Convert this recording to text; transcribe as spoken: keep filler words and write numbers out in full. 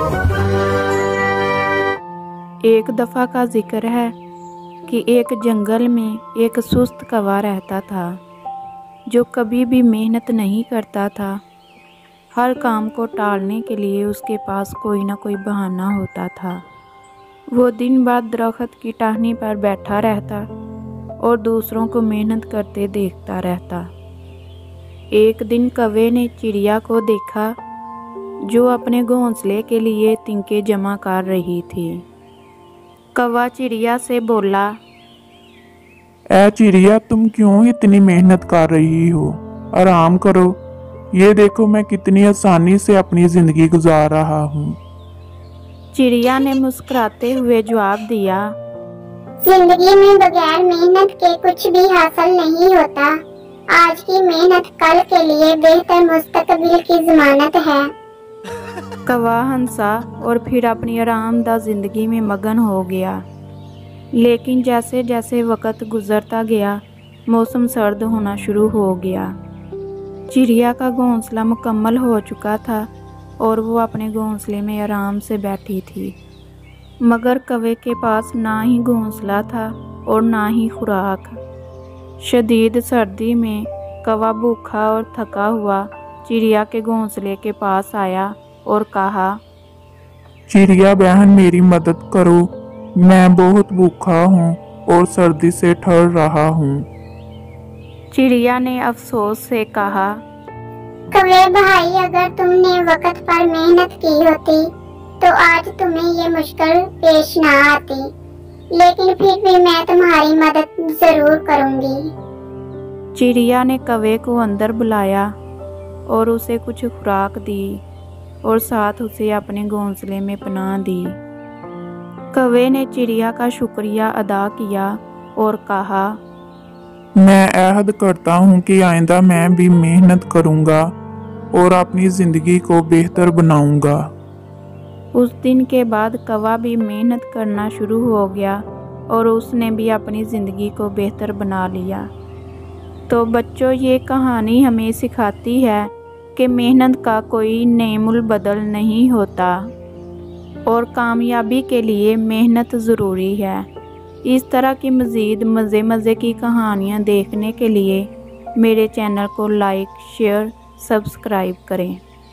ایک دفعہ کا ذکر ہے کہ ایک جنگل میں ایک سست کوا رہتا تھا جو کبھی بھی محنت نہیں کرتا تھا۔ ہر کام کو ٹالنے کے لیے اس کے پاس کوئی نہ کوئی بہانہ ہوتا تھا۔ وہ دن بعد درخت کی ٹہنی پر بیٹھا رہتا اور دوسروں کو محنت کرتے دیکھتا رہتا۔ ایک دن کوے نے چڑیا کو دیکھا جو اپنے گھونسلے کے لیے تنکے جمع کر رہی تھی۔ کوا چڑیا سے بولا، اے چڑیا، تم کیوں اتنی محنت کر رہی ہو؟ آرام کرو، یہ دیکھو میں کتنی آسانی سے اپنی زندگی گزار رہا ہوں۔ چڑیا نے مسکراتے ہوئے جواب دیا، زندگی میں بغیر محنت کے کچھ بھی حاصل نہیں ہوتا۔ آج کی محنت کل کے لیے بہتر مستقبل کی ضمانت ہے۔ کوا ہنسا اور پھر اپنی آرام دہ زندگی میں مگن ہو گیا۔ لیکن جیسے جیسے وقت گزرتا گیا، موسم سرد ہونا شروع ہو گیا۔ چڑیا کا گھونسلہ مکمل ہو چکا تھا اور وہ اپنے گھونسلے میں آرام سے بیٹھی تھی، مگر کوے کے پاس نہ ہی گھونسلہ تھا اور نہ ہی خوراک۔ شدید سردی میں کوا بھوکا اور تھکا ہوا چڑیا کے گھونسلے کے پاس آیا اور کہا، چڑیا بہن، میری مدد کرو، میں بہت بھوکا ہوں اور سردی سے ٹھر رہا ہوں۔ چڑیا نے افسوس سے کہا، کوے بھائی، اگر تم نے وقت پر محنت کی ہوتی تو آج تمہیں یہ مشکل پیش نہ آتی، لیکن پھر بھی میں تمہاری مدد ضرور کروں گی۔ چڑیا نے کوے کو اندر بلایا اور اسے کچھ خوراک دی اور ساتھ اسے اپنے گھونسلے میں پناہ دی۔ کوے نے چڑیا کا شکریہ ادا کیا اور کہا، میں عہد کرتا ہوں کہ آئندہ میں بھی محنت کروں گا اور اپنی زندگی کو بہتر بناؤں گا۔ اس دن کے بعد کوا بھی محنت کرنا شروع ہو گیا اور اس نے بھی اپنی زندگی کو بہتر بنا لیا۔ تو بچوں، یہ کہانی ہمیں سکھاتی ہے کہ محنت کا کوئی نعم البدل نہیں ہوتا اور کامیابی کے لیے محنت ضروری ہے۔ اس طرح کی مزید مزے مزے کی کہانیاں دیکھنے کے لیے میرے چینل کو لائک، شیئر، سبسکرائب کریں۔